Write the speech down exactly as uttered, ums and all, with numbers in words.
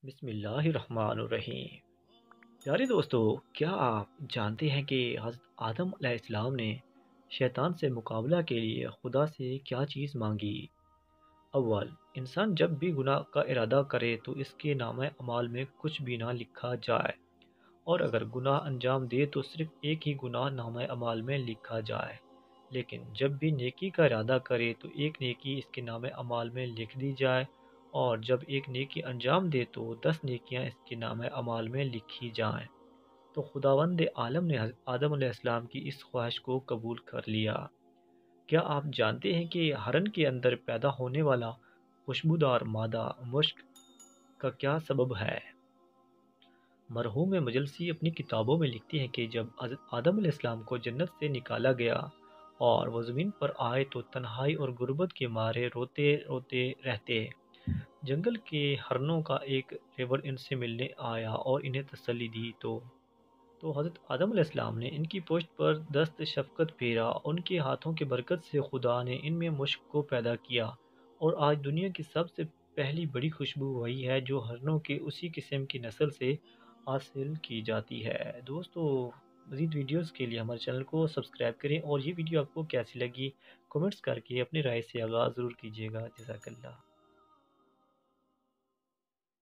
بسم اللہ الرحمن الرحیم۔ پیارے دوستو، کیا آپ جانتے ہیں کہ حضرت آدم علیہ السلام نے شیطان سے مقابلہ کے لیے خدا سے کیا چیز مانگی؟ اول، انسان جب بھی گناہ کا ارادہ کرے تو اس کے نامہ اعمال میں کچھ بھی نہ لکھا جائے، اور اگر گناہ انجام دے تو صرف ایک ہی گناہ نامہ اعمال میں لکھا جائے۔ لیکن جب بھی نیکی کا ارادہ کرے تو ایک نیکی اس کے نامہ اعمال میں لکھ دی جائے، اور جب ایک نیکی انجام دے تو دس نیکیاں اس کے نامہ اعمال میں لکھی جائیں۔ تو خداوند عالم نے حضرت آدم علیہ السلام کی اس خواہش کو قبول کر لیا۔ کیا آپ جانتے ہیں کہ ہرن کے اندر پیدا ہونے والا خوشبودار مادہ مشک کا کیا سبب ہے؟ مرحوم مجلسی اپنی کتابوں میں لکھتے ہیں کہ جب حضرت آدم علیہ السلام کو جنت سے نکالا گیا اور وہ زمین پر آئے تو تنہائی اور غربت کے مارے روتے روتے رہتے۔ جنگل کے ہرنوں کا ایک ریوڑ ان سے ملنے آیا اور انہیں تسلی دی تو تو حضرت آدم علیہ السلام نے ان کی پشت پر دست شفقت پھیرا۔ ان کے ہاتھوں کی برکت سے خدا نے ان میں مشک کو پیدا کیا، اور آج دنیا کی سب سے پہلی بڑی خوشبو وہی ہے جو ہرنوں کے اسی قسم کی نسل سے حاصل کی جاتی ہے۔ دوستو، مزید ویڈیوز کے لیے ہمارے چینل کو سبسکرائب کریں، اور یہ ویڈیو آپ کو کیسی لگی کمنٹس کر کے اپنی رائے سے آغاز ضرور کیجیے گا۔ جزاک اللہ۔